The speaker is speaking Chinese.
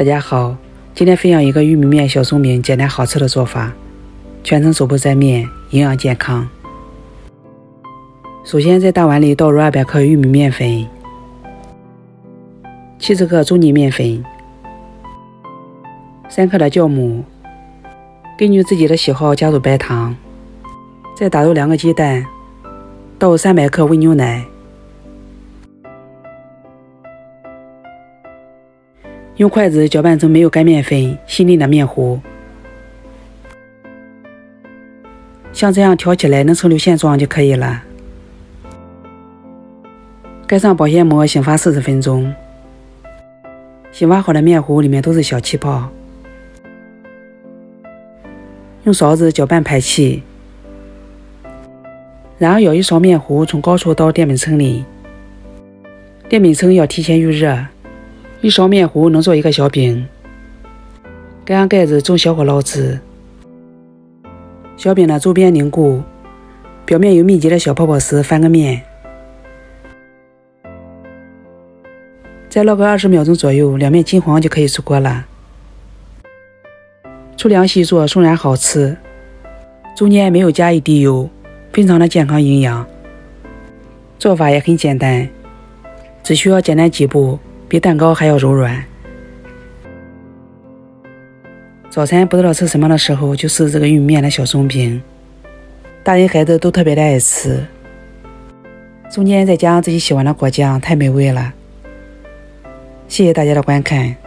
大家好，今天分享一个玉米面小松饼简单好吃的做法，全程手不沾面，营养健康。首先在大碗里倒入200克玉米面粉，70克中筋面粉，3克的酵母，根据自己的喜好加入白糖，再打入2个鸡蛋，倒入300克温牛奶，用筷子搅拌成没有干面粉、细腻的面糊，像这样挑起来能成流线状就可以了。盖上保鲜膜，醒发40分钟。醒发好的面糊里面都是小气泡，用勺子搅拌排气，然后舀一勺面糊从高处倒电饼铛里，电饼铛要提前预热，1勺面糊能做一个小饼。盖上盖子，中小火捞制。小饼的周边凝固，表面有密集的小泡泡时翻个面，再烙个20秒钟左右，两面金黄就可以出锅了。粗粮细做，松软好吃，中间没有加一滴油，非常的健康营养。做法也很简单，只需要简单几步，比蛋糕还要柔软。早餐不知道吃什么的时候，就试这个玉米面的小松饼，大人孩子都特别的爱吃，中间再加上自己喜欢的果酱，太美味了。谢谢大家的观看。